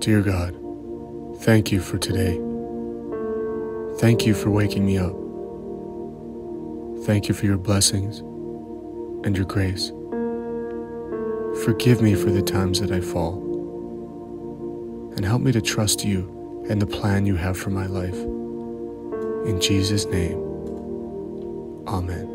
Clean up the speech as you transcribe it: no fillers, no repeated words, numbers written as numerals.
Dear God, thank you for today. Thank you for waking me up. Thank you for your blessings and your grace. Forgive me for the times that I fall, and help me to trust you and the plan you have for my life. In Jesus' name, Amen.